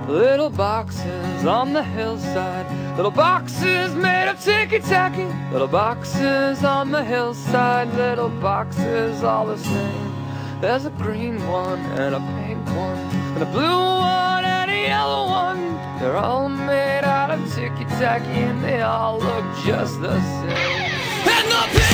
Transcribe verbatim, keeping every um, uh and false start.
Little boxes on the hillside, little boxes made of ticky-tacky. Little boxes on the hillside, little boxes all the same. There's a green one and a pink one, and a blue one and a yellow one. They're all made out of ticky-tacky and they all look just the same. And the